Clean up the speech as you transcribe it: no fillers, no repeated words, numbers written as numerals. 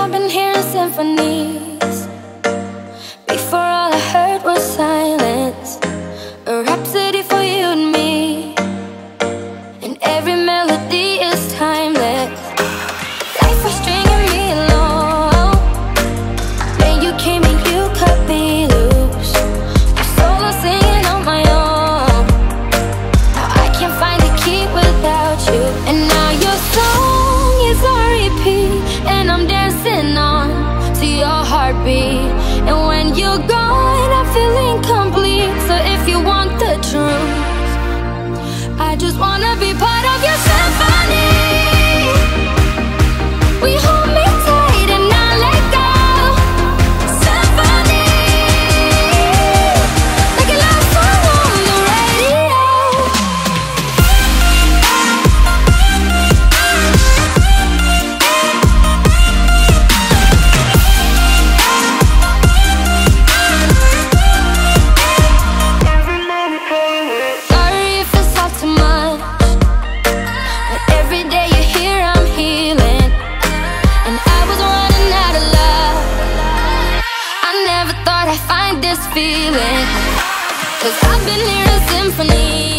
I've been hearing symphonies. Before all I heard was silence. A rhapsody for you and me. And every melody is timeless. Life was stringing me along. Then you came and you cut me loose. I'm solo singing on my own. Now I can't find a key without you. And now your song is on repeat, and I'm dancing on to your heartbeat. And when you're gone, I feel incomplete. So if you want the truth, I just wanna be part of your symphony. We hold me tight and not let go. Symphony, like a love song on the radio. Sorry if it's all too much, but every day you're here I'm healing. And I was running out of love. I never thought I'd find this feeling, 'cause I've been hearing symphonies.